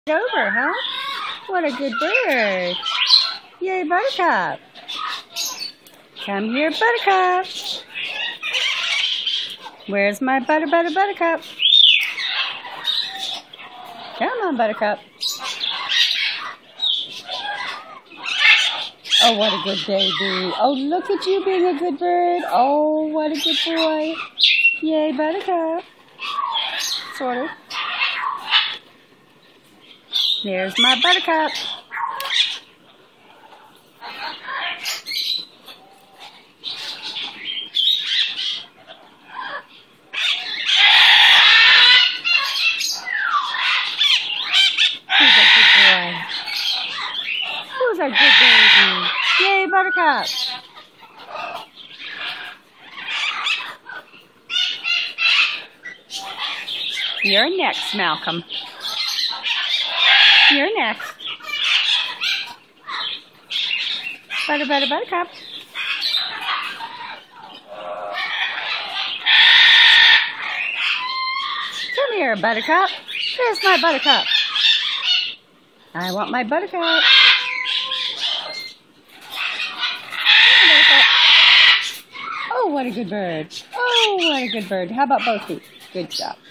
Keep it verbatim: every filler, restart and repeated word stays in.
Over, huh? What a good bird. Yay, Buttercup. Come here, Buttercup. Where's my butter, butter, Buttercup? Come on, Buttercup. Oh, what a good baby. Oh, look at you being a good bird. Oh, what a good boy. Yay, Buttercup. Sort of. There's my Buttercup. Who's a good boy? Who's a good baby? Yay, Buttercup. You're next, Malcolm. You're next. Butter, butter, Buttercup. Come here, Buttercup. Where's my Buttercup? I want my Buttercup. Come on, Buttercup. Oh, what a good bird. Oh, what a good bird. How about both feet? Good job.